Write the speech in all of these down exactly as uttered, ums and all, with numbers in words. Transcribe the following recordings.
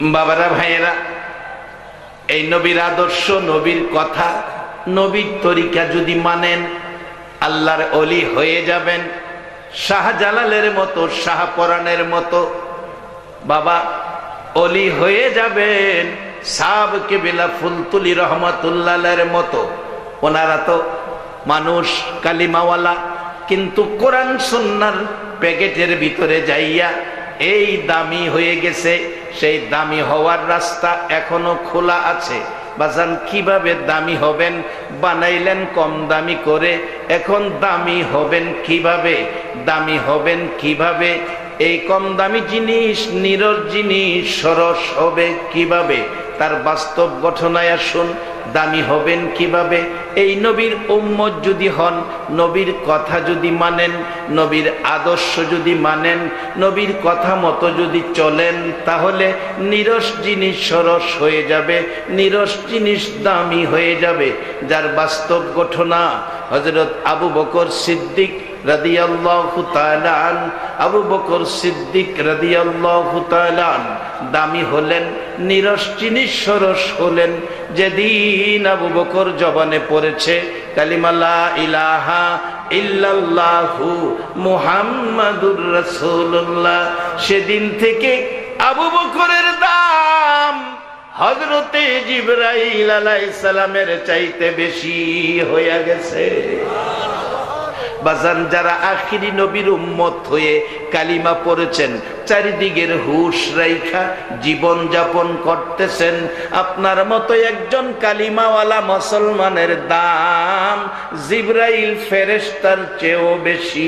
বাবারা ভাইয়েরা, এই নবীর আদর্শ, নবীর কথা, নবীর তরিকা যদি মানেন আল্লাহর ওলি হয়ে যাবেন। শাহজালালের মতো, শাহপরানের মতো বাবা ওলি হয়ে যাবেন। সাব কেবিলা ফুলতুলি রহমাতুল্লাহের মতো। ওনারা তো মানুষ কালিমাওয়ালা, কিন্তু কোরআন সুন্নাহর প্যাকেটের ভিতরে যাইয়া এই দামি হয়ে গেছে। সেই দামি হওয়ার রাস্তা এখনো খোলা আছে। বাজান কিভাবে দামি হবেন? বানাইলেন কম দামি করে, এখন দামি হবেন কিভাবে? দামি হবেন কিভাবে? এই কম দামি জিনিস, নিরস জিনিস সরস হবে কিভাবে? তার বাস্তব ঘটনায় আসুন। দামি হবেন কিভাবে? এই নবীর উম্মত যদি হন, নবীর কথা যদি মানেন, নবীর আদর্শ যদি মানেন, নবীর কথা মতো যদি চলেন, তাহলে নিরস জিনিস সরস হয়ে যাবে, নিরস জিনিস দামি হয়ে যাবে। যার বাস্তব ঘটনা হযরত আবু বকর সিদ্দিক রাদিয়াল্লাহু তাআলা আন আবু বকর সিদ্দিক রাদিয়াল্লাহু তাআলা আন দামি হলেন, নিরস জিনিস সরস হলেন যেদিন আবু বকর জবানে পড়েছে কালিমা লা ইলাহা ইল্লাল্লাহু মুহাম্মাদুর রাসূলুল্লাহ। সেদিন থেকে আবু বকরের দাম হযরতে জিবরাইল আলাইহিস সালামের চাইতে বেশি হয়ে গেছে। বাজান, যারা আখিরি নবীর উম্মত হয়ে কালিমা পড়েছেন, চারিদিকের হুশ রাইখা জীবন যাপন করতেছেন, আপনার মতো একজন কালিমাওয়ালা মুসলমানের দাম জিবরাইল ফেরেশতার চেয়েও বেশি।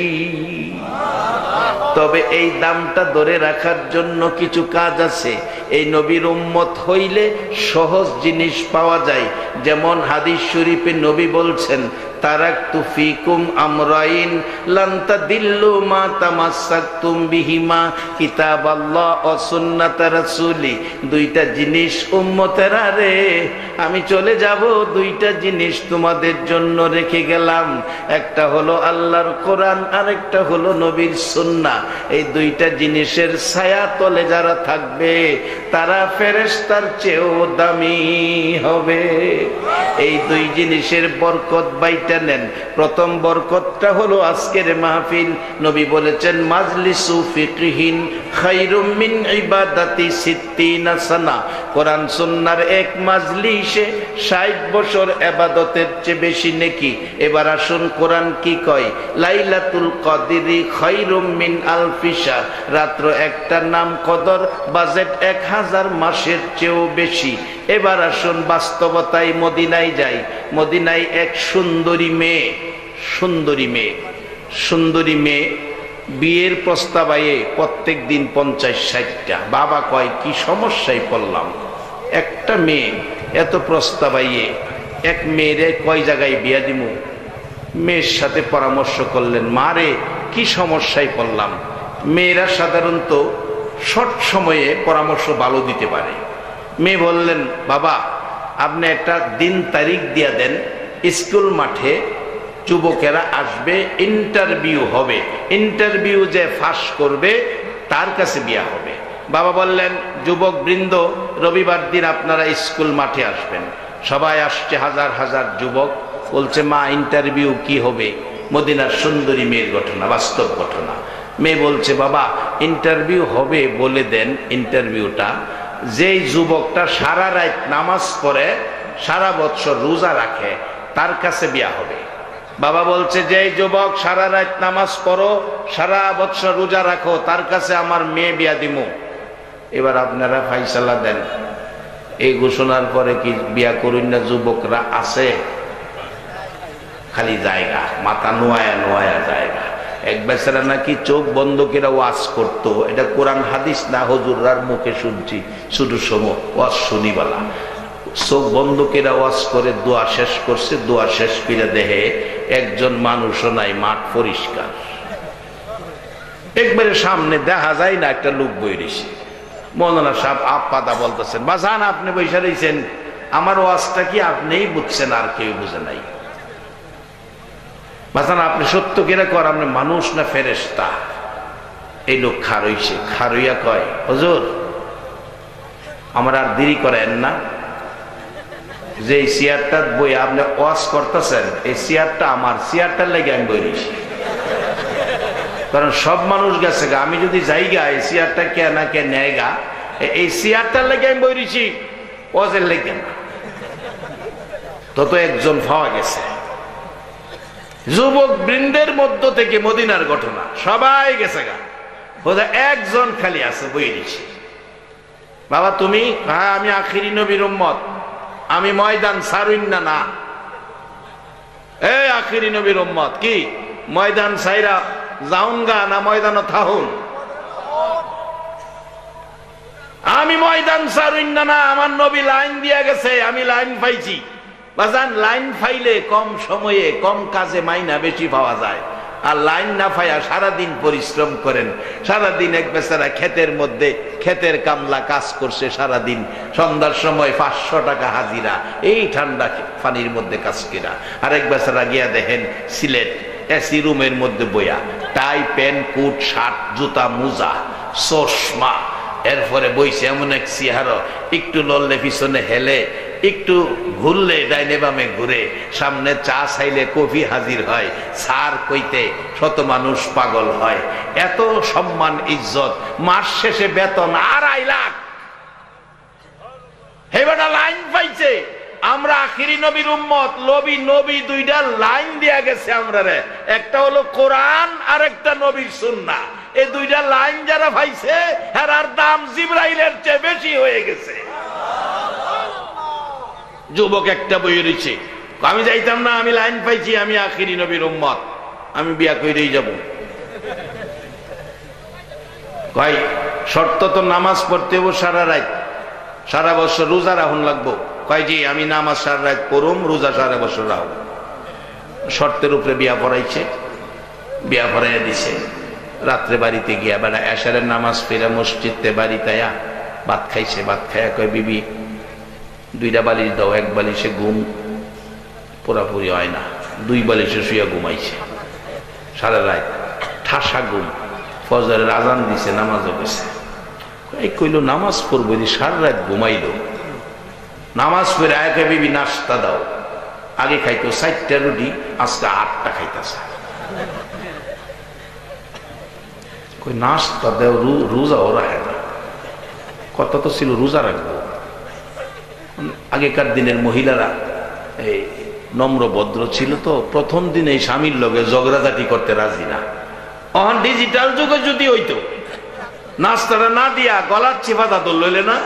তবে এই দামটা ধরে রাখার জন্য কিছু কাজ আছে। এই নবীর উম্মত হইলে সহজ জিনিস পাওয়া যায়। যেমন হাদিস শরীফে নবী বলছেন, তারাকতু ফিকুম আমরাইন লান তাদিল্লু মা তামাসসাকতুম বিহিমা কিতাবাল্লাহ ওয়া সুন্নাত রাসূলি। দুইটা জিনিস উম্মতেরা রে, আমি চলে যাব, দুইটা জিনিস তোমাদের জন্য রেখে গেলাম। একটা হলো আল্লাহর কোরআন, আর একটা হলো নবীর সুন্নাহ। এই দুইটা জিনিসের ছায়া তলে যারা থাকবে তারা ফেরেশতার চেয়েও দামি হবে। এই দুই জিনিসের বরকত বাইটা নেন। প্রথম বরকতটা হলো আজকের মাহফিল। নবী বলেছেন, মাজলিসু ফিকহিন খায়রুম মিন ইবাদাতি সিত্তিনা সানা। কোরআন সুন্নাহর এক মাজলিসে ষাট বছর ইবাদতের চেয়ে বেশি নেকি। এবার আসুন কোরআন কি কয়, লাইলাতুল কদরি খায়রুম মিন আলফি শাহর। রাত্র একটার নাম কদর, বাজেট এক হাজার মাসের চেয়েও বেশি। এবার আসুন বাস্তবতায় মদিনায় যাই। মদিনায় এক সুন্দরী মেয়ে, সুন্দরী মেয়ে, সুন্দরী মেয়ে বিয়ের প্রস্তাব আয়ে প্রত্যেক দিন পঞ্চাশ ষাটটা। বাবা কয় কি সমস্যায় পড়লাম, একটা মেয়ে এত প্রস্তাব আইয়ে এক মেয়েরে কয় জায়গায় বিয়া দিমু। মেয়ের সাথে পরামর্শ করলেন, মারে কি সমস্যায় পড়লাম। মেয়েরা সাধারণত শর্ট সময়ে পরামর্শ ভালো দিতে পারে। মেয়ে বললেন, বাবা আপনি একটা দিন তারিখ দিয়া দেন, স্কুল মাঠে যুবকেরা আসবে, ইন্টারভিউ হবে, ইন্টারভিউ যে পাস করবে তার কাছে বিয়া হবে। বাবা বললেন, যুবক বৃন্দ রবিবার দিন আপনারা স্কুল মাঠে আসবেন। সবাই আসছে, হাজার হাজার যুবক। বলছে, মা ইন্টারভিউ কি হবে? মদিনার সুন্দরী মেয়ের ঘটনা, বাস্তব ঘটনা। মেয়ে বলছে, বাবা ইন্টারভিউ হবে বলে দেন। ইন্টারভিউটা যেই যুবকটা সারা রাত নামাজ পড়ে, সারা বছর রোজা রাখে, তার কাছে বিয়া হবে। বাবা বলছে, যেই যুবক সারা রাত নামাজ পড়ো, সারা বছর রোজা রাখো, তার কাছে আমার মেয়ে বিয়া দিমু। এবার আপনারা ফাইসালা দেন। এই ঘোষণার পরে কি বিয়া করুন না যুবকরা আছে? খালি জায়গা, মাথা নোয়া নোয়া জায়গা। এক বেচারা নাকি চোখ বন্ধ করে ওয়াজ করতো। এটা কোরআন হাদিস না, হুজুররার মুখে শুনছি, শুধু সমো ওয়াজ শুনিবালা। চোখ বন্ধ করে ওয়াজ করে দোয়া শেষ করছে। দোয়া শেষ করে দেহে একজন মানুষও নাই, মাঠ পরিষ্কার। একবারে সামনে দেখা যায় না, একটা লোক বই রয়েছে। মৌলানা সাহেব আপাদা বলতেছেন, বাজান আপনি বৈশা রয়েছেন, আমার ওয়াজটা কি আপনিই বুঝছেন, আর কেউ বুঝে নাই। বাজান আপনি সত্য কেরা কর, আপনি মানুষ না ফেরেশতা? এই লোক খারইছে, খারইয়া কয়, হুজুর আমরা আর দেরি করেন না, যে এই চেয়ারটা বই আপনি ওয়াজ করতেছেন, এই চেয়ারটা আমার, চেয়ারটার লেগে আমি বই নিছি। কারণ সব মানুষ গেছে গা, আমি যদি যাইগা এই চেয়ারটা কে না কে নেয় গা, এই চেয়ারটার লেগে আমি বই নিছি, ওয়াজের লেগে না। তত একজন পাওয়া গেছে। যুবক বৃন্দের মধ্য থেকে মদিনার ঘটনা সবাই গেছে গা, একজন খালি আছে বই নিছি। বাবা তুমি? হ্যাঁ আমি আখিরি নবীর উম্মত, আমি ময়দান সারুন না না। এই আখিরি নবীর উম্মত কি ময়দান সাইরা যাউনগা না ময়দান থাহুন? আমি ময়দান সারুন না না, আমার নবী লাইন দিয়া গেছে, আমি লাইন পাইছি। বাজান লাইন পাইলে কম সময়ে কম কাজে মাইনা বেশি পাওয়া যায়, আর লাইন না পাইয়া সারাদিন পরিশ্রম করেন। সারাদিন এক বেচারা ক্ষেতের মধ্যে ক্ষেতের কামলা কাজ করছে সারাদিন, সন্ধ্যার সময় পাঁচশো টাকা হাজিরা, এই ঠান্ডা পানির মধ্যে কাজ কিনা। আর এক বেচারা গিয়া দেখেন সিলেট এসি রুমের মধ্যে বইয়া, টাই প্যান্ট কোট শার্ট জুতা মোজা চশমা, এরপরে বইছে এমন এক চেহারা, একটু লড়লে পিছনে হেলে, একটু ঘুরলে ডাইনে বামে ঘুরে, সামনে চা চাইলে কফি হাজির হয়, সার কইতে শত মানুষ পাগল হয়। এত সম্মান ইজ্জত, মাস শেষে বেতন আড়াই লাখ। হেবাটা লাইন পাইছে। আমরা আখিরি নবীর উম্মত, নবী নবী দুইটা লাইন দিয়া গেছে আমরা রে, একটা হলো কোরআন আর একটা নবীর সুন্নাহ। এই দুইটা লাইন যারা পাইছে এর দাম জিবরাইলের চেয়ে বেশি হয়ে গেছে। যুবক একটা বই রয়েছে, আমি যাইতাম না, আমি লাইন পাইছি, আমি আখিরি নবীর উম্মত, আমি বিয়া কইরেই যাব। ভাই শর্ত তো নামাজ পড়তে হবো সারা রাত, সারা বছর রোজা রাখুন লাগবো। কয় জি আমি নামাজ সারা রাত পড়ুম, রোজা সারা বছর রাখব। শর্তের উপরে বিয়া পড়াইছে, বিয়া পড়াইয়া দিছে। রাত্রে বাড়িতে গিয়া বেড়া এশারের নামাজ ফিরে মসজিদে বাড়িতে আয়া ভাত খাইছে। ভাত খাইয়া কয় বিবি দুইটা বালিশ দাও, এক বালিশে ঘুম পুরাপুরি হয় না, দুই বালিশে শুয়ে ঘুমাইছে সারা রাত, ঠাসা ঘুম। ফজরের আজান দিছে, নামাজও গেছে। এই কইল নামাজ পড়বো, সারা রাত ঘুমাইল। নামাজ পড়ে আয়াকে বিবি নাস্তা দাও। আগে খাইতো চারটা রুটি, আজকে আটটা খাইতেছে। কই নাস্তা দেও, রোজাও রাখে না। কত তো ছিল রোজা রাখবো। আগেকার দিনের মহিলারা এই নম্র ভদ্র ছিল, তো প্রথম দিন এই স্বামীর লগে ঝগড়াঝাটি করতে রাজি না। অহন ডিজিটাল যুগে যদি হইতো, নাস্তাটা না দিয়া গলার চিপাতা তো লইলে না।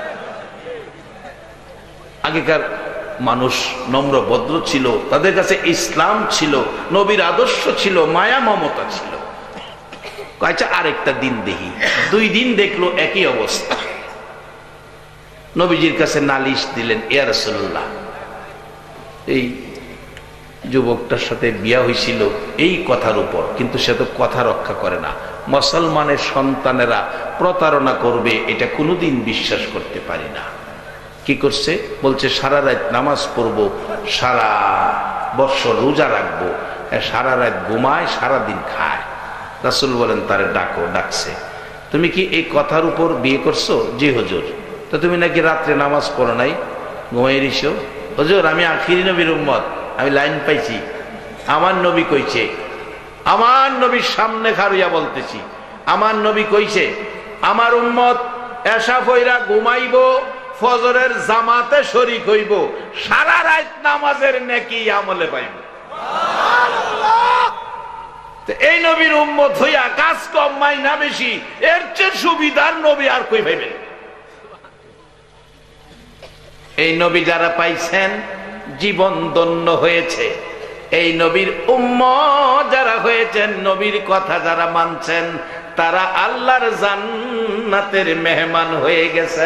আগেকার মানুষ নম্র ভদ্র ছিল, তাদের কাছে ইসলাম ছিল, নবীর আদর্শ ছিল, মায়া মমতা ছিল। আচ্ছা আরেকটা দিন দেখি। দুই দিন দেখলো একই অবস্থা। নবীজির কাছে নালিশ দিলেন, ইয়া রাসূলুল্লাহ এই যুবকটার সাথে বিয়া হয়েছিল এই কথার উপর, কিন্তু সে তো কথা রক্ষা করে না। মুসলমানের সন্তানেরা প্রতারণা করবে এটা কোনোদিন বিশ্বাস করতে পারি না। কি করছে? বলছে সারা রাত নামাজ পড়বো, সারা বছর রোজা রাখবো, সারা রাত ঘুমায়, সারাদিন খায়। রাসূল বলেন তারে ডাকো। ডাকছে, তুমি কি এই কথার উপর বিয়ে করছো? জি হুজুর। তো তুমি নাকি রাত্রে নামাজ পড়ো নাই, ঘুমাই দিছো? হুজুর আমি আখিরি নবীর উম্মত, আমি লাইন পাইছি। আমার নবী কইছে, আমার নবীর সামনে খারুইয়া বলতেছি, আমার নবী কইছে আমার উম্মত এশা ফইরা ঘুমাইব, ফজরের জামাতে শরীক হইব, সারা রাত নামাজের নেকি আমলে পাইব। এই নবীর উম্মত হইয়া কাজ কম মাইনা বেশি, এর চেয়ে সুবিধার নবী আর কই ভাইবেন? এই নবী যারা পাইছেন জীবন ধন্য হয়েছে। এই নবীর উম্মত যারা হয়েছেন, নবীর কথা যারা মানছেন, তারা আল্লাহর জান্নাতের মেহমান হয়ে গেছে।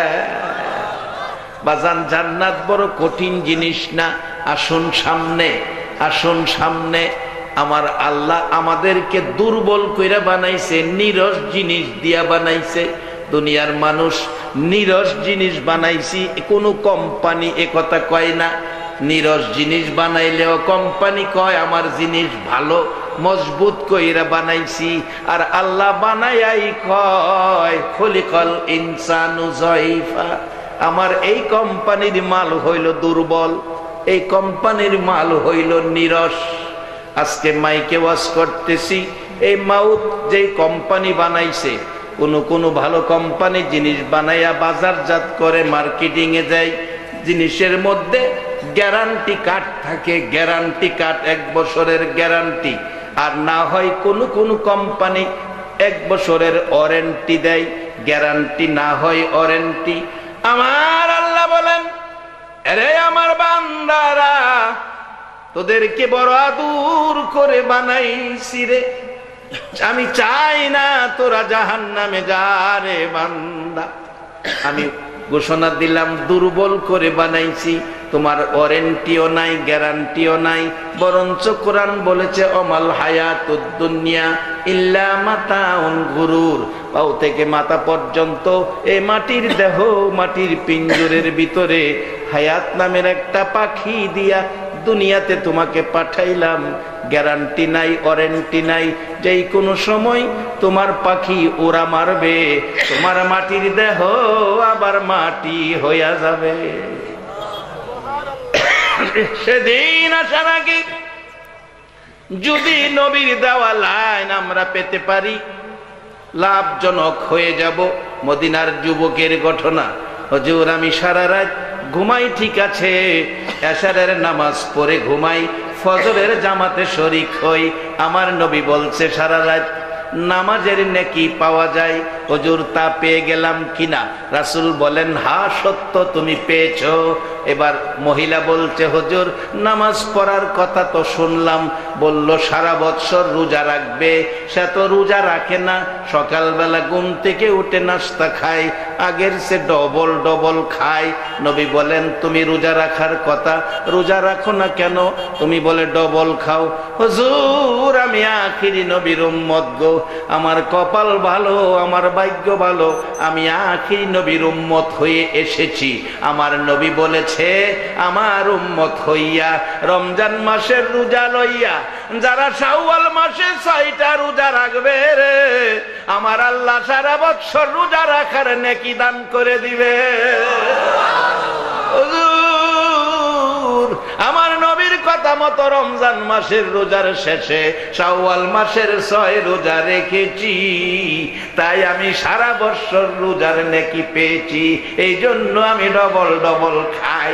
বাজান জান্নাত বড় কঠিন জিনিস না। আসুন সামনে, আসুন সামনে। আমার আল্লাহ আমাদেরকে দুর্বল কইরা বানাইছে, নিরস জিনিস দিয়া বানাইছে। দুনিয়ার মানুষ নিরস জিনিস বানাইছি, কোনো কোম্পানি এ কথা কয় না। নিরস জিনিস বানাইলেও কোম্পানি কয় আমার জিনিস ভালো, মজবুত কইরা বানাইছি। আর আল্লাহ বানাইয়াই কয় খলিকাল ইনসানু যায়ফা, আমার এই কোম্পানির মাল হইল দুর্বল, এই কোম্পানির মাল হইল নিরস। আজকে মাইকে ওয়াজ করতেছি, এই মাউথ যেই কোম্পানি বানাইছে, কোন কোন ভালো কোম্পানি জিনিস বানাইয়া বাজারজাত করে মার্কেটিং এ যায়, জিনিসের মধ্যে গ্যারান্টি কার্ড থাকে, গ্যারান্টি কার্ড এক বছরের গ্যারান্টি। আর না হয় কোন কোন কোম্পানি এক বছরের ওয়ারেন্টি দেয়, গ্যারান্টি না হয় ওয়ারেন্টি। আমার আল্লাহ বলেন, আরে আমার বান্দারা, তোদেরকে বড় আদর করে বানাইছি রে, আমি চাই না তোরা জাহান্নামে যা রে বান্দা। আমি ঘোষণা দিলাম দুর্বল করে বানাইছি, তোমার ওয়ারেন্টিও নাই, গ্যারান্টিও নাই। বরঞ্চ কোরআন বলেছে অমাল হায়াতুদ দুনিয়া ইল্লা মাতাউন গুরুর, পাও থেকে মাথা পর্যন্ত এই মাটির দেহ, মাটির পিঞ্জরের ভিতরে হায়াত নামের একটা পাখি দিয়া দুনিয়াতে তোমাকে পাঠাইলাম। গ্যারান্টি নাই, ওয়ারেন্টি নাই, যেই কোনো সময় তোমার পাখি ওরা মারবে, তোমার মাটির দেহ আবার মাটি হইয়া যাবে। সেদিন আসার আগে যদি নবীর দেওয়া লাইন আমরা পেতে পারি, লাভজনক হয়ে যাব। মদিনার যুবকের ঘটনা, হুজুর আমি সারা রাত ঘুমাই, ঠিক আছে, এশারের নামাজ পড়ে ঘুমাই, ফজরের জামাতে শরীক হই। আমার নবী বলছে সারা রাত নামাজের নেকি পাওয়া যায়, হুজুর তা পেয়ে গেলাম কিনা? রাসূল বলেন হা সত্য, তুমি পেয়েছো। এবার মহিলা বলছে হুজুর নামাজ পড়ার কথা তো শুনলাম, বলল সারা বছর রোজা রাখবে, সে তো রোজা রাখে না, সকালবেলা ঘুম থেকে উঠে নাস্তা খায়, আগের সে ডবল ডবল খায়। নবী বলেন তুমি রোজা রাখার কথা, রোজা রাখো না কেন? তুমি বলে ডবল খাও। হুজুর আমি আখিরি নবীর উম্মত গো, আমার কপাল ভালো, আমার ভাগ্য ভালো, আমি আখিরি নবীর উম্মত হয়ে এসেছি। আমার নবী বলেছে আমার উম্মত হইয়া রমজান মাসের রোজা লইয়া যারা শাওয়াল মাসে ছয়টা রোজা রাখবে রে, আমার আল্লাহ সারা বছর রোজা রাখার নেকি দান করে দিবে। আমার নবীর কথা মতো রমজান মাসের রোজার শেষে শাওয়াল মাসের ছয় রোজা রেখেছি, তাই আমি সারা বছর রোজার নেকি পেয়েছি, এই জন্য আমি ডবল ডবল খাই।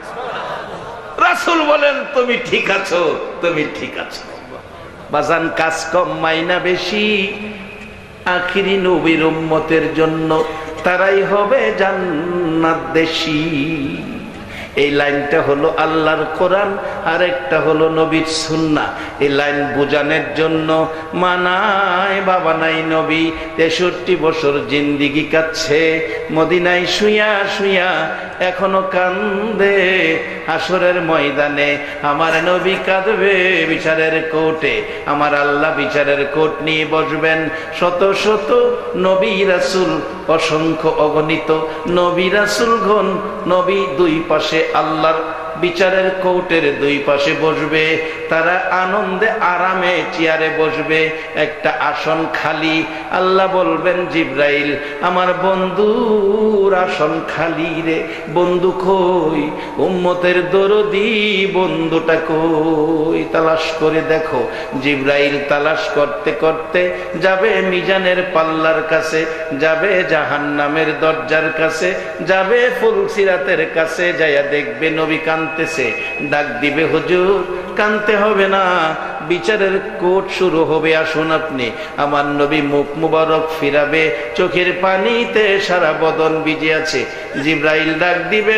রাসূল বলেন তুমি ঠিক আছো, তুমি ঠিক আছো। বাজান কাজ কম মাইনা বেশি, আখিরি নবীর উম্মতের জন্য তারাই হবে জান্নাত দেশি। এই লাইনটা হলো আল্লাহর কোরআন, আর একটা হলো নবীর সুন্নাহ। এই লাইন বোঝানোর জন্য মানায় বাবা নাই নবী তেষট্টি বছর জিন্দিগি কাটছে মদিনায় শুইয়া শুইয়া, এখনো কান্দে। হাসরের ময়দানে আমার নবী কাঁদবে বিচারের কোর্টে, আমার আল্লাহ বিচারের কোর্ট নিয়ে বসবেন। শত শত নবী রাসূল, অসংখ্য অগণিত নবী রাসূলগণ, নবী দুই পাশে আল্লাহর বিচারের কোর্টের দুই পাশে বসবে। তারা আনন্দে আরামে চেয়ারে বসবে, একটা আসন খালি। আল্লাহ বলবেন জিব্রাইল আমার বন্ধুর আসন খালি রে, বন্ধু কই? উম্মতের দরদি বন্ধুটা কই? তালাশ করে দেখো। জিব্রাইল তালাশ করতে করতে যাবে মিজানের পাল্লার কাছে, যাবে জাহান্নামের দরজার কাছে, যাবে ফুলসিরাতের কাছে, যাইয়া দেখবে নবী কাঁদতেছে। ডাক দিবে হুজুর কাঁদতে হবে না, বিচারের কোর্ট শুরু হবে, আসুন আপনি। আমার নবী মুখ মুবারক ফিরাবে, চোখের পানিতে সারা বদন ভিজে আছে। জিব্রাইল ডাক দিবে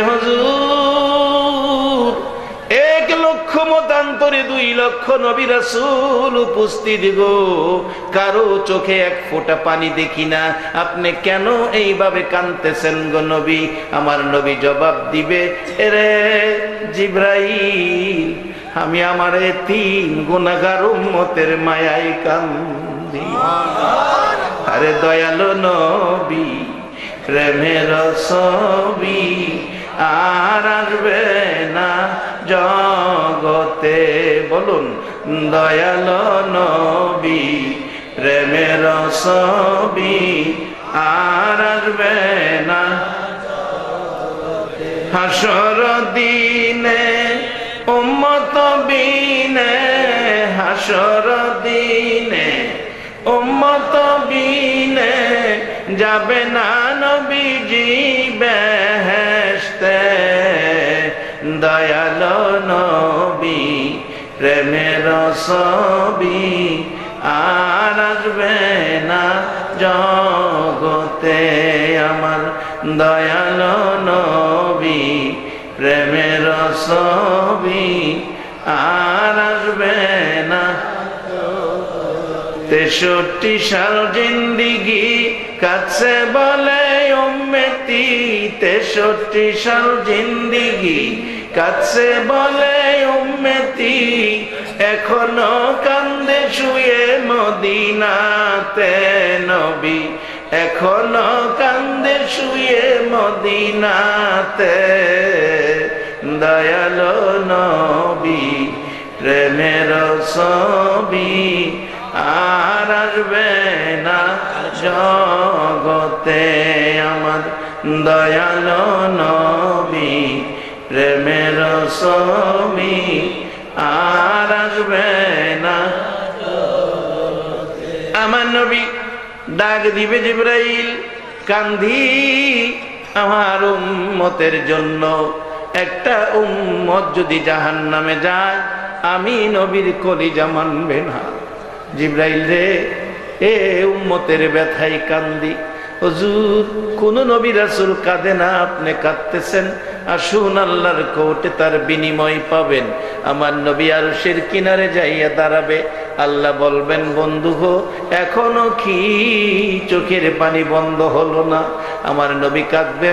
হুজুর এক লক্ষ মতান্তরে দুই লক্ষ নবী রাসূল উপস্থিত গো, কারো চোখে এক ফোঁটা পানি দেখি না, আপনি কেন এইভাবে কাঁদতেছেন গো নবী? আমার নবী জবাব দিবে এরে জিব্রাইল, আমি আমার তিন গুনাহগার উম্মতের মায়ায় কান্দি। আরে দয়ালু নবী প্রেমের ছবি আর আসবে না জগতে, বলুন দয়ালো নবী প্রেমের ছবি আর আসবে না হাসর দিনে উম্মত বিনে হাসর দিনে উম্মত বিনে যাবে না নবীজি বেহেশতে দয়ালো নবী প্রেমের ছবি আর আসবে না জগতে আমার দয়ালো নবী প্রেমের ছবি আর আসবে না তেষট্টি সাল জিন্দিগি কাছে বলে উম্মতি তেষট্টি সাল জিন্দিগি কাছে বলে উম্মতি এখনো কান্দে শুয়ে মদিনাতে নবী এখনো কান্দে শুয়ে মদিনাতে দয়ালো নবী প্রেমের ছবি আর আসবে না জগতে আমার দয়ালো নবী প্রেমের ছবি আর আসবে না আমার নবী ডাক দিবে জিবরাইল কান্ধি আমার উম্মতের জন্য একটা উম্মত যদি জাহান্নামে যায় আমি নবীর কলিজা মানবে না জিবরাইল রে এ উম্মতের ব্যথায় কান্দি হুজুর কোন নবী রাসূল কাঁদে না আপনি কাঁদতেছেন আসুন আল্লাহর কোর্টে তার বিনিময় পাবেন আমার নবী আরশের কিনারে যাইয়া দাঁড়াবে আল্লাহ বলবেন বন্ধু গো এখনো কি চোখের পানি বন্ধ হলো না আমার নবী কাঁদবে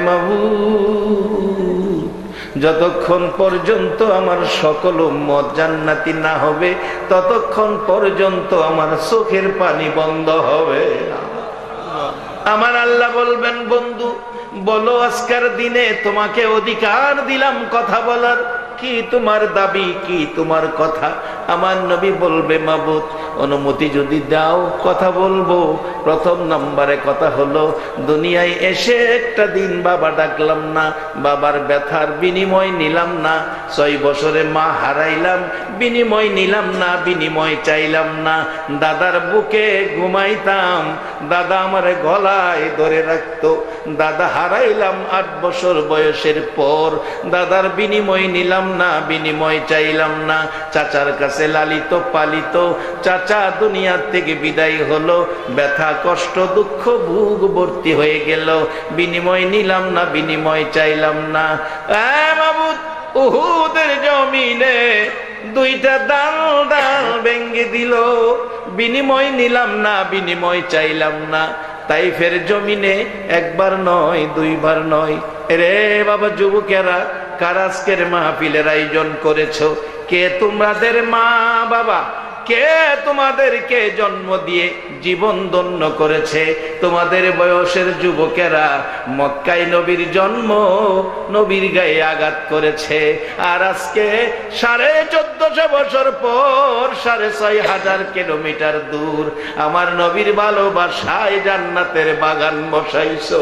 মাবুদ যতক্ষণ পর্যন্ত আমার সকল উম্মত জান্নাতি না হবে ততক্ষণ পর্যন্ত আমার চোখের পানি বন্ধ হবে না আমার আল্লাহ বলবেন বন্ধু বলো আজকের দিনে তোমাকে অধিকার দিলাম কথা বলার কি তোমার দাবি কি তোমার কথা আমার নবী বলবে মাবুদ অনুমতি যদি দাও কথা বলবো প্রথম নম্বরে কথা হলো দুনিয়ায় এসে একটা দিন বাবা ডাকলাম না বাবার ব্যথার বিনিময় নিলাম না ছয় বছরে মা হারাইলাম বিনিময় নিলাম না বিনিময় চাইলাম না দাদার বুকে ঘুমাইতাম দাদা আমার গলায় ধরে রাখতো দাদা হারাইলাম আট বছর বয়সের পর দাদার বিনিময় নিলাম না বিনিময় চাইলাম না চাচার কাছে লালিত পালিত চাচা দুনিয়া থেকে বিদায় হলো ব্যথা কষ্ট দুঃখ ভোগ ভর্তি হয়ে গেল বিনিময় নিলাম না বিনিময় চাইলাম না এ মাবুদ উহুদের জমিনে দুইটা ডাল ডাল ভেঙে দিল বিনিময় নিলাম না বিনিময় চাইলাম না তাইফের জমিনে একবার নয় দুইবার নয় রে বাবা যুবকেরা কার আজকের মাহফিলের আয়োজন করেছো কে তোমাদের মা বাবা কে তোমাদেরকে জন্ম দিয়ে জীবন ধন্য করেছে তোমাদের বয়সের যুবকেরা মক্কায় নবীর জন্ম নবীর গায়ে আঘাত করেছে আর আজকে সাড়ে চোদ্দশো বছর পর সাড়ে ছয় হাজার কিলোমিটার দূর আমার নবীর ভালোবাসায় জান্নাতের বাগান বসাইছো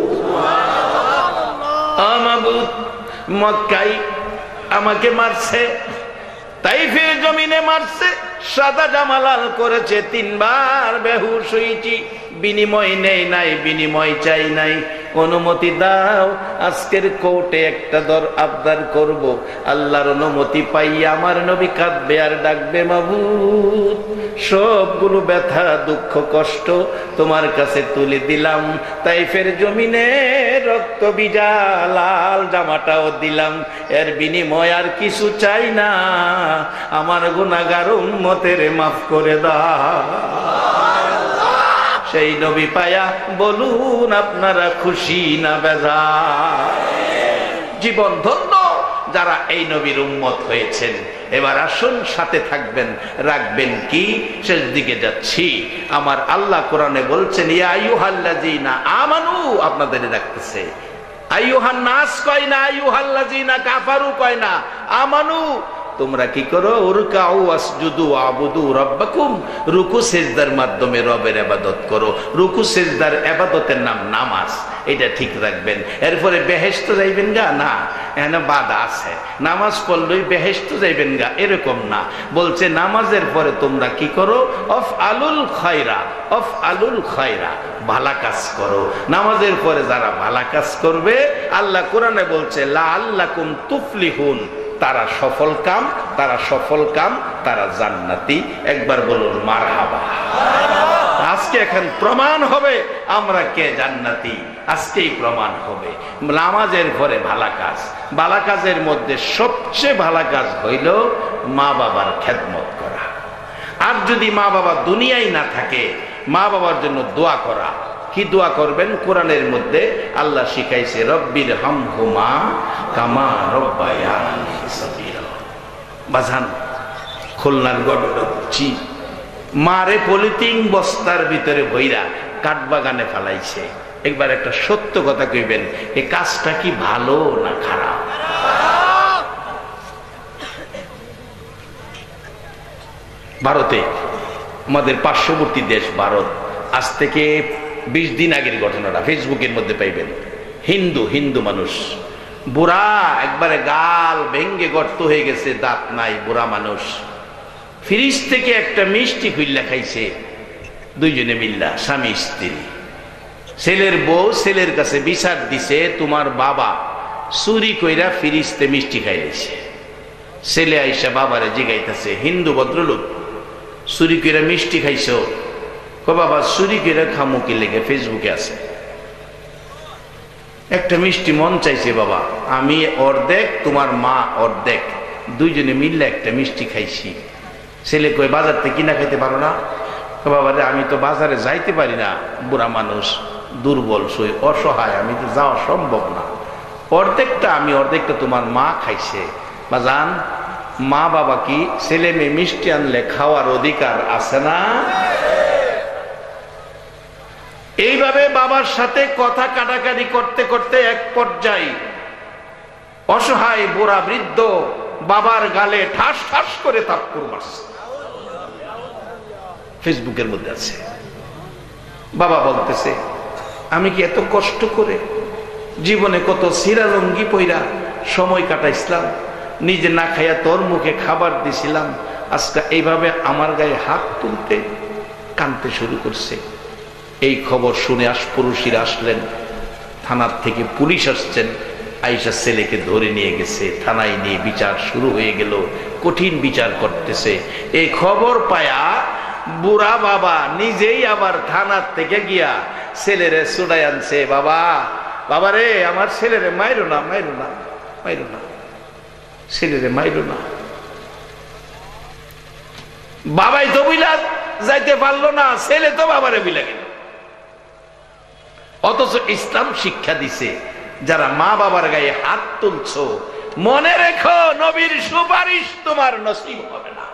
মাবুদ মক্কায় আমাকে মারছে তাইফের জমিনে মারছে সাদা জামা লাল করেছে তিনবার বেহুশ হয়েছি বিনিময় নেই নাই বিনিময় চাই নাই অনুমতি দাও আজকের কোর্টে একটা দর আবদার করব আল্লাহর অনুমতি পাইয়া আমার নবী কাঁদবে আর ডাকবে মাবুদ সবগুলো ব্যথা দুঃখ কষ্ট তোমার কাছে তুলে দিলাম তাইফের জমিনে রক্ত ভিজা লাল জামাটাও দিলাম এর বিনিময় আর কিছু চাই না আমার গুনাহগার উম্মতের মাফ করে দাও সেই নবী পায়া বলুন আপনারা খুশি না বেজার জীবন ধন্য যারা এই নবীর উম্মত হয়েছেন এবার আসুন সাথে থাকবেন রাখবেন কি শেষ দিকে যাচ্ছি আমার আল্লাহ কোরআনে বলছেন ইয়া আইয়ুহাল্লাযীনা আমানু আপনাদের ডাকতেছে আইয়ুহান নাস কয় না আইয়ুহাল্লাযীনা কাফারু কয় না আমানু তোমরা কি করো, উরকাউ ওয়াসজুদু ওয়াবুদু রাব্বাকুম, রুকু সিজদার মাধ্যমে রবের ইবাদত করো। রুকু সিজদার ইবাদতের নাম নামাজ, এটা ঠিক রাখবেন। এরপরে বেহেশত যাইবেন গা না, এখানে বাধা আছে, নামাজ পড়লেই বেহেশত যাইবেন গা এরকম না। বলছে নামাজের পরে তোমরা কি করো, অফ আলুল খায়রা, অফ আলুল খায়রা, ভালা কাজ করো। নামাজের পরে যারা ভালা কাজ করবে, আল্লাহ কোরআনে বলছে লাআল্লাকুম তুফলিহুন, তারা সফল কাম, তারা সফল কাম, তারা জান্নাতি। একবার বলুন মারহাবা। আজকে এখন প্রমাণ হবে আমরা কে জান্নাতি, আজকেই প্রমাণ হবে। নামাজের পরে ভালা কাজ, ভালা কাজের মধ্যে সবচেয়ে ভালা কাজ হইল মা বাবার খেদমত করা। আর যদি মা বাবা দুনিয়ায় না থাকে, মা বাবার জন্য দোয়া করা। কি দোয়া করবেন? কোরআনের মধ্যে আল্লাহ শিখাইছে রব্বির হামহুমা কামা রব্বায়ানি সগীরা। বাজান খুলনার গড়ছি, মারে পলিথিন বস্তার ভিতরে ভইরা কাঠবাগানে ফেলাইছে। একবার একটা সত্য কথা কইবেন, এই কাজটা কি ভালো না খারাপ? ভারতে, আমাদের পার্শ্ববর্তী দেশ ভারত, আজ থেকে বিশ দিন আগের ঘটনাটা ফেসবুকের মধ্যে পাইবেন। হিন্দু হিন্দু মানুষ, বুড়া একবারে গাল ভেঙ্গে গর্ত হয়ে গেছে, দাঁত নাই, বুড়া মানুষ। ফ্রিজ থেকে একটা মিষ্টি খুইল্লা খাইছে দুইজনে মিল্লা, স্বামী স্ত্রী। ছেলের বউ ছেলের কাছে বিচার দিছে, তোমার বাবা চুরি কইরা ফ্রিজতে মিষ্টি খাইছে। ছেলে আইসা বাবারে জিগাইতেছে, হিন্দু ভদ্রলোক, চুরি কইরা মিষ্টি খাইছো? কো বাবা চুরি কইরা খামু কি লেগে, ফেসবুকে আছে। একটা মিষ্টি মন চাইছে বাবা, আমি অর্ধেক, তোমার মা অর্ধেক, দুইজনে মিললে একটা মিষ্টি খাইছি। ছেলে কই বাজার থেকে কিনা খাইতে পারো না? বাবা রে আমি তো বাজারে যাইতে পারি না, বুড়া মানুষ, দুর্বল, সই অসহায়, আমি তো যাওয়া সম্ভব না। অর্ধেকটা আমি, অর্ধেকটা তোমার মা খাইছে। বাজান, মা বাবা কি ছেলে মেয়ে মিষ্টি আনলে খাওয়ার অধিকার আছে না? এইভাবে বাবার সাথে কথা কাটাকাটি করতে করতে এক পর্যায়ে অসহায় বুড়া বৃদ্ধ বাবার গালে ঠাস ঠাস করে থাপ্পড় মারছে। ফেসবুকের মধ্যে আছে। বাবা বলতেছে, আমি কি এত কষ্ট করে জীবনে কত সিরা লঙ্গি পইরা সময় কাটাইছিলাম, নিজে না খাইয়া তোর মুখে খাবার দিছিলাম, আজকে এইভাবে আমার গায়ে হাত তুলতে কাঁদতে শুরু করছে। এই খবর শুনে আশপুরুষীরা আসলেন, থানার থেকে পুলিশ আসছেন, আইসা ছেলেকে ধরে নিয়ে গেছে, থানায় নিয়ে বিচার শুরু হয়ে গেল, কঠিন বিচার করতেছে। এই খবর পায়া বুড়া বাবা নিজেই আবার থানার থেকে গিয়া ছেলেরে ছুটাই আনছে। বাবা, বাবা রে, আমার ছেলেরে মাইরো না, মাইরো না, মাইরো না, ছেলেরে মাইরো না। বাবাই তো বিলা যাইতে পারলো না, ছেলে তো বাবারে বিলা গেল। অথচ ইসলাম শিক্ষা দিছে, যারা মা বাবার গায়ে হাত তুলছো, মনে রেখো নবীর সুপারিশ তোমার নসিব হবে না।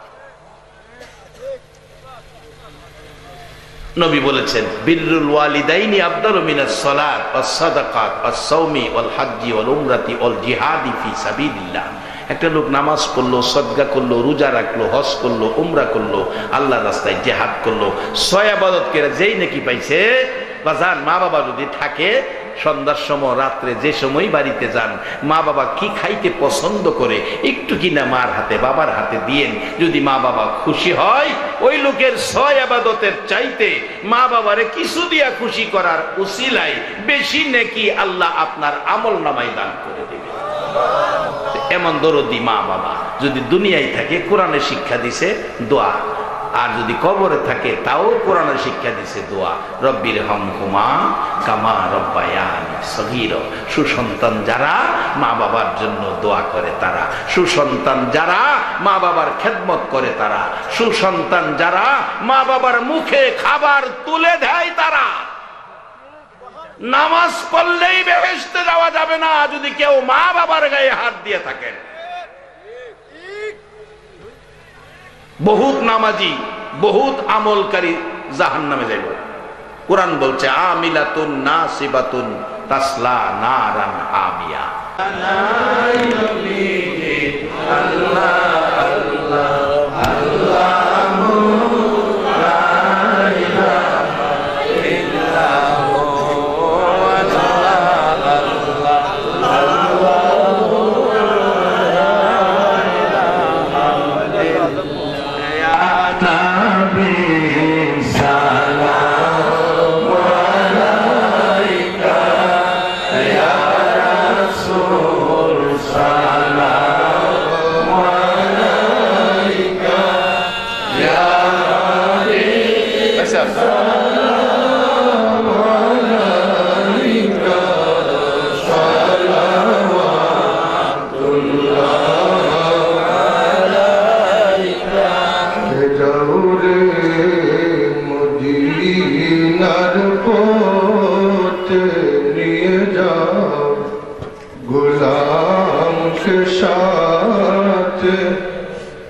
নবী বলেছেন, বিররুল ওয়ালিদাইনি আফদালু মিনাস সালাত ওয়াস সাদাকাত ওয়াস সাওমি ওয়াল হজ্জি ওয়াল উমরাতি ওয়াল জিহাদি ফি সাবিলিল্লাহ। একটা লোক নামাজ পড়লো, সদকা করলো, রোজা রাখলো, হজ করলো, উমরা করলো, আল্লাহর রাস্তায় জিহাদ করলো, ছয় ইবাদত করে যেই নাকি পাইছে। বাজান, মা বাবা যদি থাকে, সন্ধ্যার সময় রাত্রে যে সময় বাড়িতে যান, মা বাবা কি খাইতে পছন্দ করে একটু কিনা মার হাতে বাবার হাতে দিয়েন। যদি মা বাবা খুশি হয়, ওই লোকের ছয় ইবাদতের চাইতে মা বাবারে কিছু দিয়া খুশি করার উসিলায় বেশি নেকি আল্লাহ আপনার আমল নামায় দান করে দেবে। এমন দরদি মা বাবা যদি দুনিয়ায় থাকে, কোরআনে শিক্ষা দিছে দোয়া, আর যদি কবরে থাকে তাও কোরআনে শিক্ষা দিছে দোয়া, রব্বির হামহুমা কামা রব্বায়ানি সগীরা। সুসন্তান যারা মা বাবার জন্য দোয়া করে তারা, সুসন্তান যারা মা বাবার খেদমত করে তারা, সুসন্তান যারা মা বাবার মুখে খাবার তুলে দেয় তারা। নামাজ পড়লেই বেহেশতে যাওয়া যাবে না যদি কেউ মা বাবার গায়ে হাত দিয়ে থাকেন। বহুত নামাজি, বহুত আমলকারী জাহান্নামে যাইব। কোরআন বলছে, আমিলাতুন নাসিবাতুন তাসলা নারান হামিয়া।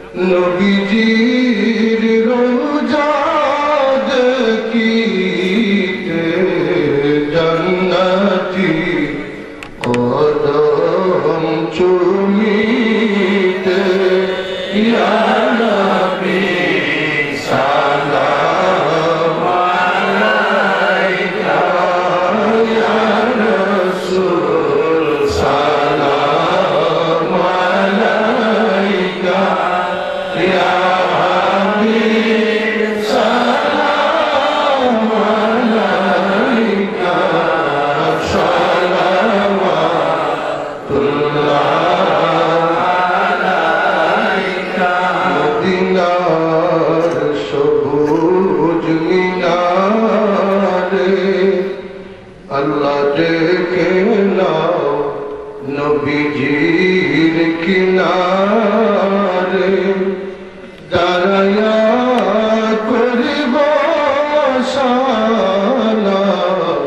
নবীজির রোজা দেখিতে জান্নাতি কদম চুমিতে ইয়া নবী সালাম আলাইকা ইয়া রাসূল সালাম আলাইকা ইয়া হাবিব সালাম আলাইকা সালাওয়াতুল্লাহ আলাইকা মদিনার সবুজ মিনারে আল্লাহ দেখে নাও নবীজির কিনারে দাঁড়ায়া করিব সালাম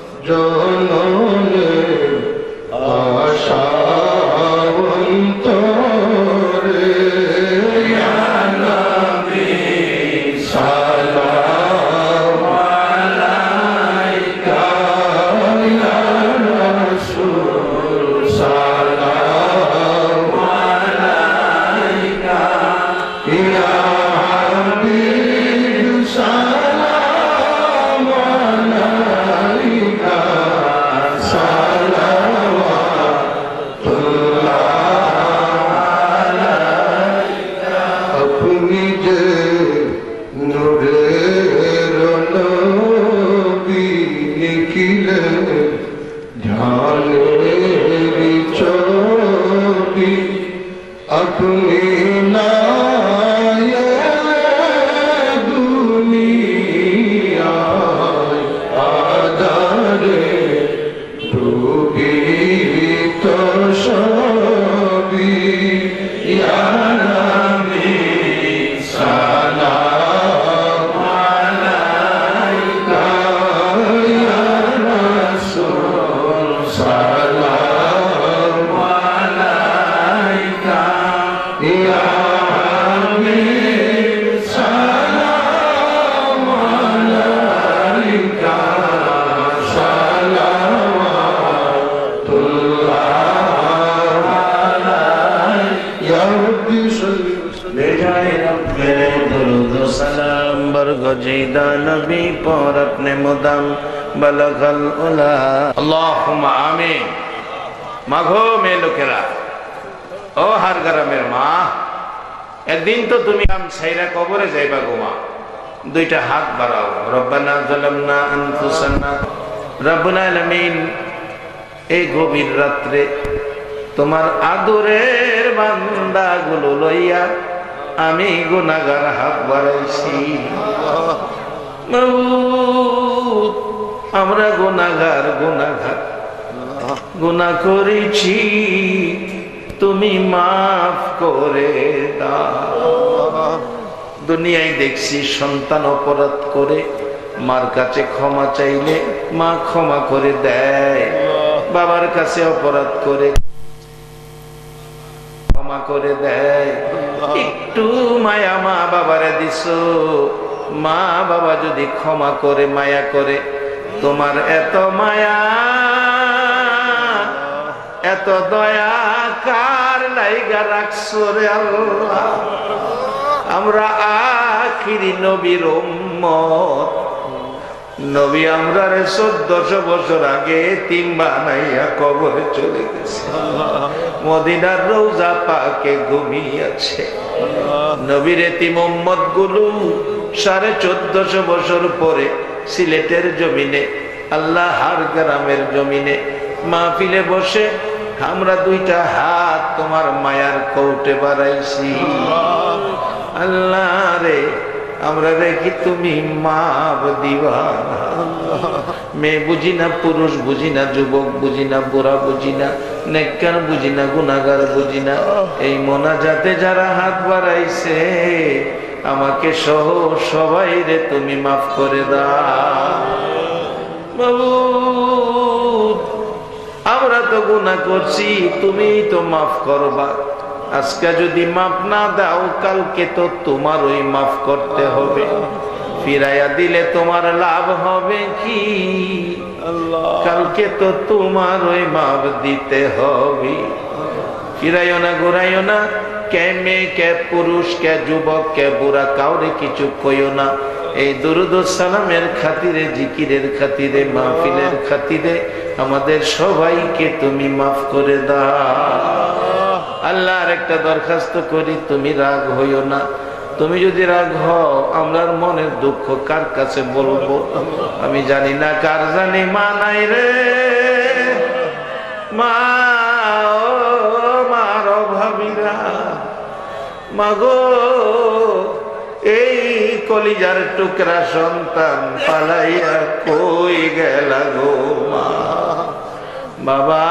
জননে আশা অন্তরে ইয়া নবী সালাম আলাইকা ইয়া রাসূল সালাম আলাইকা ইয়া হাবিব সালাম আলাইকা সালাওয়াতুল্লাহ আলাইকা আপনি যে নূরের নবী নিখিলে ধ্যানের ছবি আপনি না এলে দুনিয়ায় আধারে ডুবিত সবই ইয়া নবী সালাম আলাইকা ইয়া রাসূল সালাম আলাইকা ইয়া হাবিব সালাম আলাইকা সালাওয়াতুল্লাহ আলাইকা ইয়া রব্বি সাল্লি बेजाए रब्बे दुरूद सलाम बरगजीदा नबी पर अपने मुदम बलगल उला अल्लाहुम्मा आमीन। माघो में लोकेरा ও হার গ্রামের মা, একদিন তো তুমি আম ছাইরা কবরে যাইবা গো মা। দুইটা হাত বাড়াও। রব্বানা যালামনা আনফুসানা। রব্বুল আলামিন, এই গভীর রাত্রে তোমার আদরের বান্দাগুলো লইয়া আমি গুনাহগার হাত বাড়াইছি। মাবুদ, আমরা গুনাহগার গুনাহগার গুনাহ করেছি, তুমি মাফ করে দাও। দুনিয়ায় দেখছি সন্তান অপরাধ করে মার কাছে ক্ষমা চাইলে মা ক্ষমা করে দেয়, বাবার কাছে অপরাধ করে ক্ষমা করে দেয়। একটু মায়া মা বাবারে দিছো, মা বাবা যদি ক্ষমা করে মায়া করে, তোমার এত মায়া এত দয়া কার লাইগা রাখছো রে আল্লাহ। আমরা আখিরি নবীর উম্মত, নবী আমরা রে চোদ্দশো বছর আগে তিন বানাইয়া কবরে চলে গেছে, মদিনার রওজা পাকে ঘুমিয়েছে। নবীর এতিম উম্মত গুলো সাড়ে চোদ্দশো বছর পরে সিলেটের জমিনে, আল্লাহ হার গ্রামের জমিনে মাহফিলে বসে আমরা দুইটা হাত তোমার মায়ার কৌটে বাড়াইছি। আল্লাহ রে, আমরা রেখি তুমি মাপ দিবা। মেয়ে বুঝি না, পুরুষ বুঝি না, যুবক বুঝি না, বুড়া বুঝি না, নেককার বুঝি না, গুনাহগার বুঝি না। এই মোনাজাতে যারা হাত বাড়াইছে, আমাকে সহ সবাই রে তুমি মাফ করে দাও। মাবুদ, আমরা তো গুনাহ করছি, তুমি তো মাফ করবা। আজকে যদি মাফ না দাও কালকে তো তোমার ওই মাফ করতে হবে। ফিরাইয়া দিলে তোমার লাভ হবে কি? কালকে তো তোমার ওই মাফ দিতে হবে। ফিরাইও না, ঘুরাইও না। কে মেয়ে, কে পুরুষ, কে যুবক, কে বুড়া, কাউরে কিছু কইও না। এই দুরুদ ও সালামের খাতিরে, জিকিরের খাতিরে, মাহফিলের খাতিরে আমাদের সবাইকে তুমি মাফ করে দাও। আল্লাহর একটা দরখাস্ত করি, তুমি রাগ হইও না। তুমি যদি রাগ হও আমরার মনের দুঃখ কার কাছে বলবো? আমি জানি না, কার জানি মা নাই রে। মা ও মার অভাবীরা, মাগো এই কলিজার টুকরা সন্তান পালাইয়া কই গেলা গো মা? বাবা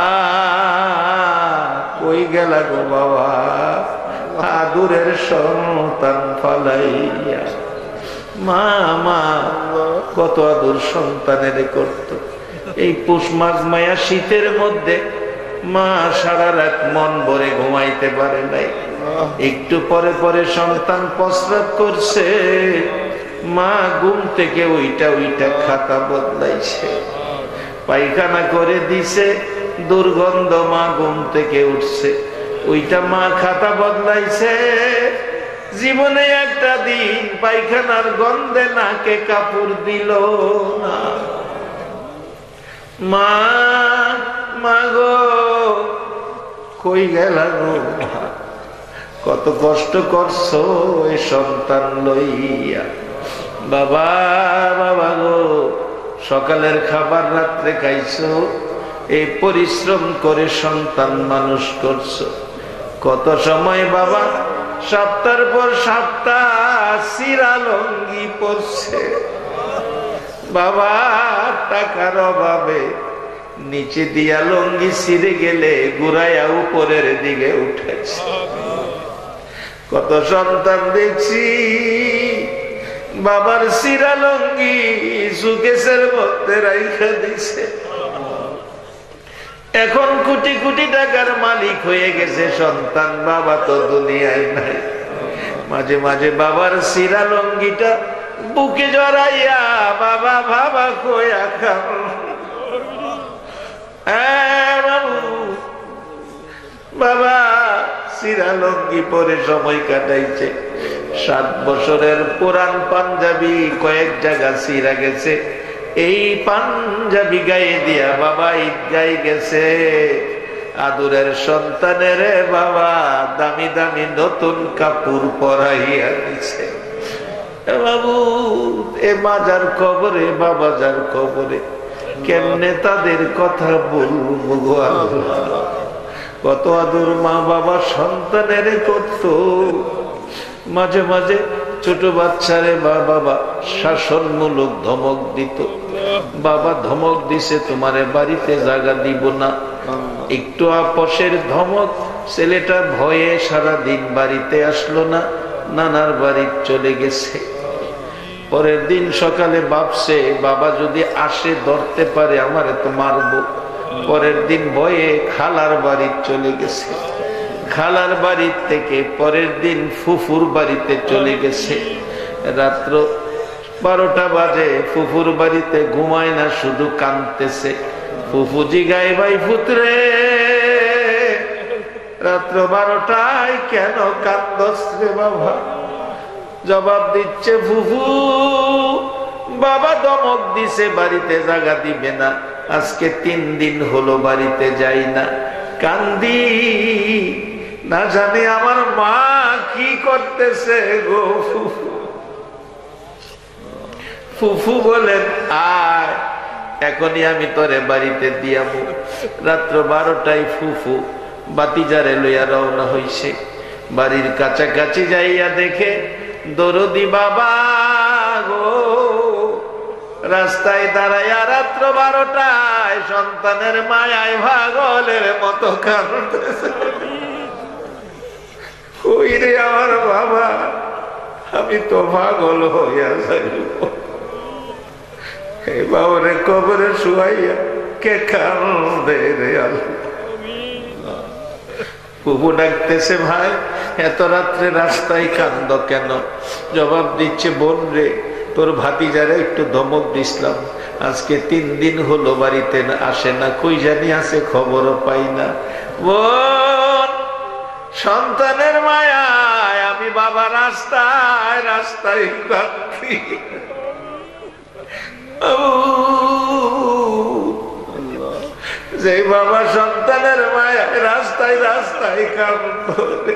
কই গেলা গো বাবা? আদুরের সন্তান পালাইয়া। মা মা কত আদুর সন্তানের করত। এই পুষ মাঘ মায়া শীতের মধ্যে মা সারা রাত মন ভরে ঘুমাইতে পারে নাই। একটু পরে পরে সন্তান প্রস্রাব করছে, মা ঘুম থেকে ওইটা ওইটা খাতা বদলাইছে, পায়খানা করে দিছে, দুর্গন্ধ, মা ঘুম থেকে উঠছে, ওইটা মা খাতা বদলাইছে। জীবনে একটা দিন পায়খানার গন্ধে নাকে কাপড় দিল না। মা মা গো কই গেলা গো? কত কষ্ট করছো এই সন্তান লইয়া। বাবা বাবা গো, সকালের খাবার রাত্রে খাইছো, এই পরিশ্রম করে সন্তান মানুষ করছো। কত সময় বাবা সপ্তাহের পর সপ্তাহ সিরা লঙ্গি পরছে। বাবা টাকার অভাবে নিচে দিয়া লঙ্গি ছিঁড়ে গেলে ঘুরাইয়া উপরের দিকে উঠেছে। কত সন্তান দেখছি বাবার সিরা লঙ্গি সুকেশের মধ্যে রাইখা দিছে। এখন কোটি কোটি টাকার মালিক হয়ে গেছে সন্তান, বাবা তো দুনিয়ায় নাই। মাঝে মাঝে বাবার সিরা লঙ্গিটা বুকে জড়াইয়া বাবা বাবা কইয়া খাও। বাবা সিরা লঙ্গি পরে সময় কাটাইছে। সাত বছরের পুরান পাঞ্জাবি কয়েক জায়গা সিরা গেছে, এই পাঞ্জাবি গায়ে দিয়া বাবা ঈদগায় গেছে। আদুরের সন্তানের বাবা দামি দামি নতুন কাপড় পরাইয়া দিছে। বাবু এ মাজার কবরে, বাবা যার কবরে কেমনে তাদের কথা বলবো গো? কত আদুর মা বাবা সন্তানের করত। মাঝে মাঝে ছোট বাচ্চারে বা বাবা শাসনমূলক ধমক দিত। বাবা ধমক দিছে তোমারে বাড়িতে জায়গা দিব না। একটু আপসের ধমক, ছেলেটা ভয়ে সারা দিন বাড়িতে আসলো না, নানার বাড়ি চলে গেছে। পরের দিন সকালে ভাবছে বাবা যদি আসে ধরতে পারে আমারে তো মারবো। পরের দিন ভয়ে খালার বাড়ি চলে গেছে। খালার বাড়ি থেকে পরের দিন ফুফুর বাড়িতে চলে গেছে। রাত্র বারোটা বাজে, ফুফুর বাড়িতে ঘুমায় না, শুধু কাঁদতেছে। ফুফু জিগায় ভাই পুত্রে রাত্র বারোটায় কেন কান্দস রে বাবা? জবাব দিচ্ছে ফুফু বাবা ধমক দিছে বাড়িতে জায়গা দিবে না, আজকে তিন দিন হলো বাড়িতে যাই না, কান্দি, না জানি আমার মা কি করতেছে গো। ফুফু ফুফু বলেন আয় এখনই আমি তোরে বাড়িতে দিয়াবো। রাত্র বারোটায় ফুফু বাতিজারে লইয়া রওনা হইছে। বাড়ির কাছাকাছি যাইয়া দেখে দরদি বাবা গো রাস্তায় দাঁড়াইয়া রাত্র বারোটায় সন্তানের মায়ায় পাগলের মতো কাঁদতেছে। কই রে আমার বাবা, আমি তো পাগল হইয়া যাইব। এই বাবরে কবরে শুয়াইয়া কে কান্দে রে আল্লাহ। ফুফু ডাকতেছে, ভাই এত রাত্রে রাস্তায় কান্দ কেন? জবাব দিচ্ছে, বোন রে, তোর ভাতিজারে একটু ধমক দিছিলাম, আজকে তিন দিন হলো বাড়িতে আসে না, কই জানি আছে, খবরও পাই না। বোন, সন্তানের মায়ায় আমি বাবা রাস্তায় রাস্তায় কাঁদছি। যে বাবা সন্তানের মায়ায় রাস্তায় রাস্তায় কাঁদে।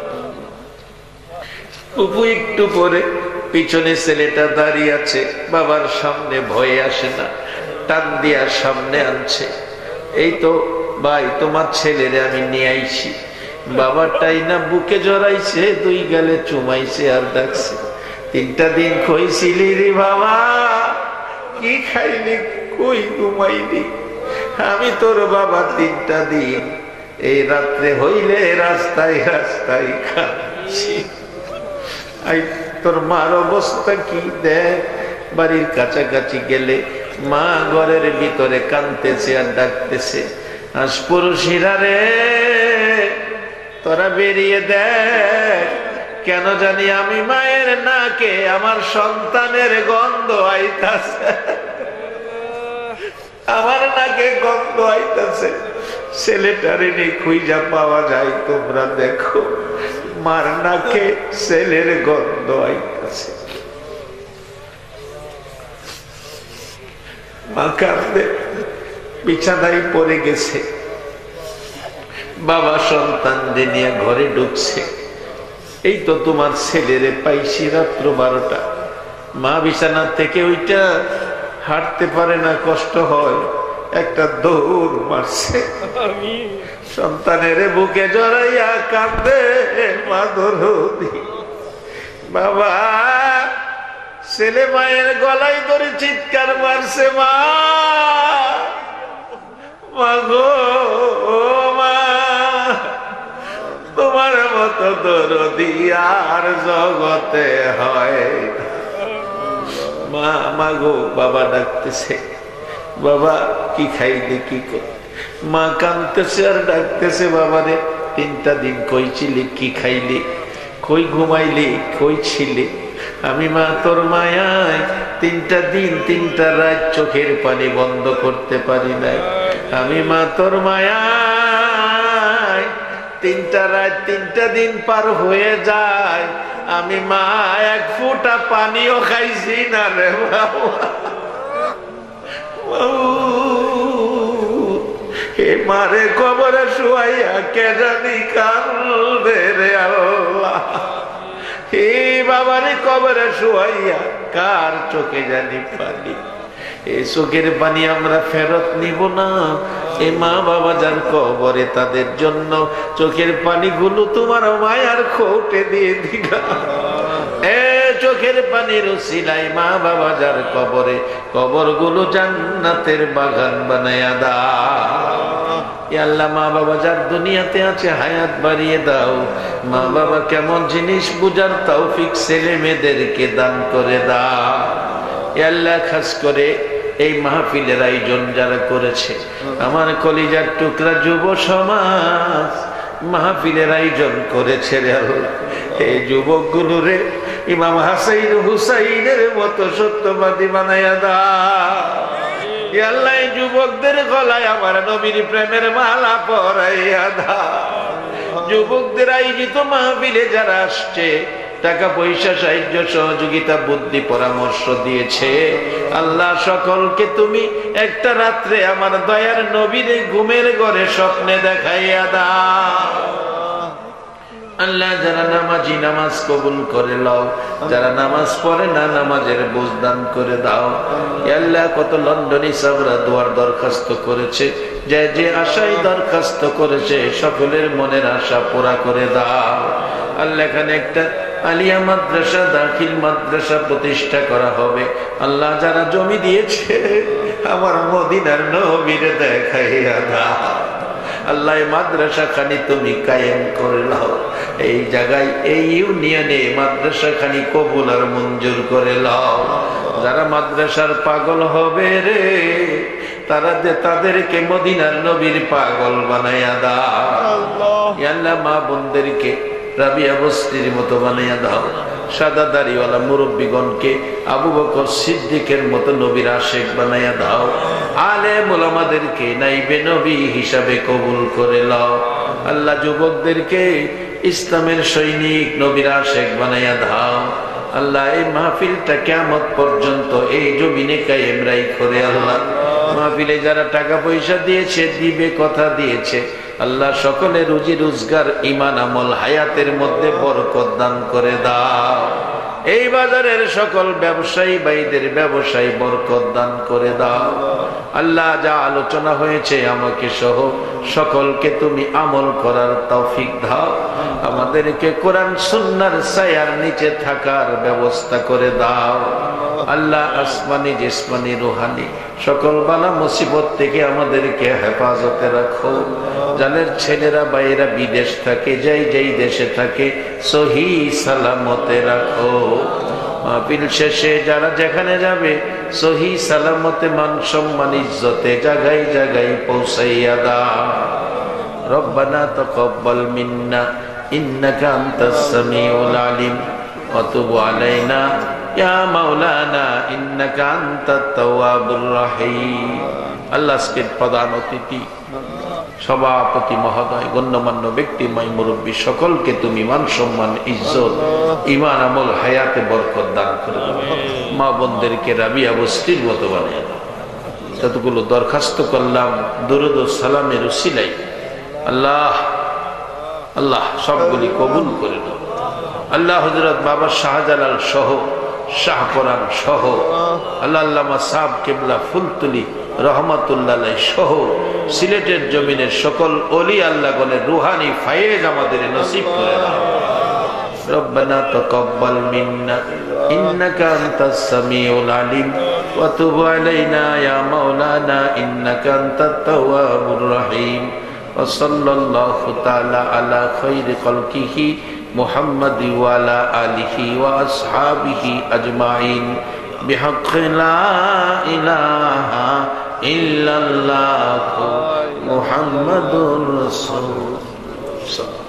ফুফু একটু পরে পিছনে ছেলেটা দাঁড়িয়ে আছে, বাবার সামনে ভয়ে আসে না, টান দিয়া সামনে আনছে। এই তো ভাই, তোমার ছেলেরে আমি নিয়ে আইছি। বাবাটাই না বুকে জড়াইছে, দুই গালে চুমাইছে আর ডাকছে, তিনটা দিন কইছিলি রে বাবা, কি খাইলি, কই ঘুমাইলি? আমি তোর বাবা তিনটা দিন এই রাত্রে হইলে রাস্তায় রাস্তায় কাঁদছি। আই তোর মার অবস্থা কি দেখ। বাড়ির কাছাকাছি গেলে মা ঘরের ভিতরে কাঁদতেছে আর ডাকতেছে, আজ পুরুষিরা রে, তোরা বেরিয়ে দেখ, কেন জানি আমি মায়ের নাকে আমার সন্তানের গন্ধ আইতাছে, আমার নাকে গন্ধ আইতাছে। ছেলেটারে নেই খুঁজা পাওয়া যায়, তোমরা দেখো, মার নাকে ছেলের গন্ধ আইতাছে। মা কাঁদে, বিছানায় পড়ে গেছে। বাবা সন্তান নিয়ে ঘরে ঢুকছে, এই তো তোমার ছেলেরে পাইছি রাত্র বারোটা। মা বিছানা থেকে ওইটা হাঁটতে পারে না, কষ্ট হয়, একটা দৌড় মারছে, সন্তানের বুকে জড়াইয়া কাঁদে। মা দরদি, বাবা ছেলে মায়ের গলায় ধরে চিৎকার মারছে, মা মা গো মা, তোমার মতো দরদি আর জগতে হয়। মা মা গো, বাবা ডাকতেছে, বাবা কি খাইলি, কি কর? মা কাঁদতেছে আর ডাকতেছে, বাবারে তিনটা দিন কই ছিলি, কি খাইলি, কই ঘুমাইলি, কই ছিলি? আমি মা তোর মায়ায় তিনটা দিন তিনটা রাত চোখের পানি বন্ধ করতে পারি নাই। আমি মা তোর মায়ায় তিনটা রাত তিনটা দিন পার হয়ে যায়, আমি মা এক ফোঁটা পানিও খাইছি না রে বাবা। হে মারে কবরে শুয়াইয়া কে জানি কান্দে রে আল্লাহ। হে বাবারে কবরে শুয়াইয়া কার চোখে জানি পানি। এই চোখের পানি আমরা ফেরত নিব না। এ মা বাবা যার কবরে, তাদের জন্য চোখের পানিগুলো তোমার মায়ার খোঁটে দিয়ে দিবা। এ চোখের পানির উসিলাই মা বাবা যার কবরে, কবরগুলো জান্নাতের বাগান বানায়া দাও। আল্লাহ মা বাবা যার দুনিয়াতে আছে হায়াত বাড়িয়ে দাও। মা বাবা কেমন জিনিস বুঝার তৌফিক ছেলে মেয়েদেরকে দান করে দাও। আল্লাহ খাস করে এই মাহফিলের আয়োজন যারা করেছে, আমার কলিজার টুকরা যুব সমাজ মাহফিলের আয়োজন করেছে রে আল্লাহ। এই যুবকগুলো রে ইমাম হাসাইন হুসাইনের মতো সত্যবাদী বানাইয়া দাও। আল্লাহ এই যুবকদের গলায় আমার নবীর প্রেমের মালা পরাইয়া দাও। যুবকদের আয়োজিত মাহফিলে যারা আসছে, টাকা পয়সা সাহায্য সহযোগিতা বুদ্ধি পরামর্শ দিয়েছে, আল্লাহ সকলকে তুমি একটা রাত্রে আমার দয়ার নবীর ঘুমের ঘরে স্বপ্নে দেখাইয়া দাও। আল্লাহ যারা নামাজি নামাজ কবুল করে লও, যারা নামাজ পড়ে না নামাজের বুঝ দান করে দাও। আল্লাহ কত লন্ডনী সাবরা দোয়ার দরখাস্ত করেছে, যে যে আশাই দরখাস্ত করেছে সকলের মনের আশা পুরা করে দাও। আল্লাহ এখানে একটা আলিয়া মাদ্রাসা, দাখিল মাদ্রাসা প্রতিষ্ঠা করা হবে। আল্লাহ যারা জমি দিয়েছে আমার মদিনার নবীর দেখাইয়া দাও। আল্লাহ মাদ্রাসা খানি তুমি কায়েম করে নাও। এই জায়গায় এই ইউনিয়নে মাদ্রাসা খানি কবুল আর মঞ্জুর করে নাও। যারা মাদ্রাসার পাগল হবে রে, তারা তাদেরকে মদিনার নবীর পাগল বানাইয়া দাও। আল্লাহ মা বোনদেরকে রাবিয়া বস্তির মতো বানাইয়া দাও। সাদা দাড়িওয়ালা মুরব্বীগণকে আবু বকর সিদ্দিকের মতো নবীর আশেক বানাইয়া দাও। আলেম ওলামাদেরকে নাইবে নবী হিসাবে কবুল করে লাও। আল্লাহ যুবকদেরকে ইসলামের সৈনিক নবীর আশেক বানাইয়া দাও। আল্লাহ এই মাহফিলটা কিয়ামত পর্যন্ত এই জমিনে কায়েম রাখে। আল্লাহ মাহফিলে যারা টাকা পয়সা দিয়েছে, দিবে, কথা দিয়েছে, আল্লাহ সকলে রুজি রোজগার, ঈমান, আমল, হায়াতের মধ্যে বরকত দান করে দাও। এই বাজারের সকল ব্যবসায়ী ভাইদের ব্যবসায় বরকত দান করে দাও। আল্লাহ যা আলোচনা হয়েছে আমাকে সহ সকলকে তুমি আমল করার তৌফিক দাও। আমাদেরকে কোরআন সুন্নাহর ছায়ার নিচে থাকার ব্যবস্থা করে দাও। আল্লাহ আসমানি জিসমানি রুহানি সকল বালা মুসিবত থেকে আমাদেরকে হেফাজতে রাখো। যাদের ছেলেরা বাইরা বিদেশ থাকে, যাই যাই দেশে থাকে, সহি সালামতে রাখো। মাহফিল শেষে যারা যেখানে যাবে সহি সালামতে মান সম্মান ইজ্জতে জায়গায় জায়গায় পৌঁছাইয়া দাও। রব্বানা তাকাব্বাল মিন্না ইন্নাকা আনতাস সামিউল আলিম ওয়া তুব আলাইনা ইয়া মাওলানা ইন্নাকা আনতাত তাওয়াবুর রহিম। আল্লাহ আজকের প্রধান অতিথি সভাপতি মহোদয়, গণ্যমান্য ব্যক্তি, মাই মুরব্বী সকলকে তুমি মান সম্মান ইজ্জত ঈমান আমল হায়াতে বরকত দান করে দাও। মা বোনদেরকে রাবিয়া বস্তির মতো বানিয়ে দাও। যতগুলো দরখাস্ত করলাম দুরুদ ও সালামের উসিলাই আল্লাহ আল্লাহ সবগুলি কবুল করে দাও। আল্লাহ হযরত বাবা শাহজালাল সহ, শাহপরান সহ, আল্লাহ আল্লামা সাহেব কিবলা ফুলতুলি রহমাতুল্লাহ সহ সিলেটের জমিনের সকল ওলি আল্লাহগণের রুহানি ফায়েজ আমাদের নসিব করে দাও। রব্বানা তাকাব্বাল মিন্না ইন্নাকা আনতাস সামিউল আলিম ওয়া তুব আলাইনা ইয়া মাওলানা ইন্নাকা আনতাত তাওয়াবুর রহিম। ওয়া সাল্লাল্লাহু তাআলা আলা খায়রি খালকিহি মুহাম্মাদি ওয়া আলা আলিহি ওয়া আসহাবিহি আজমাইন বিহাক্কি লা ইলাহা ইল্লাল্লাহু মুহাম্মাদুর রাসূলুল্লাহ।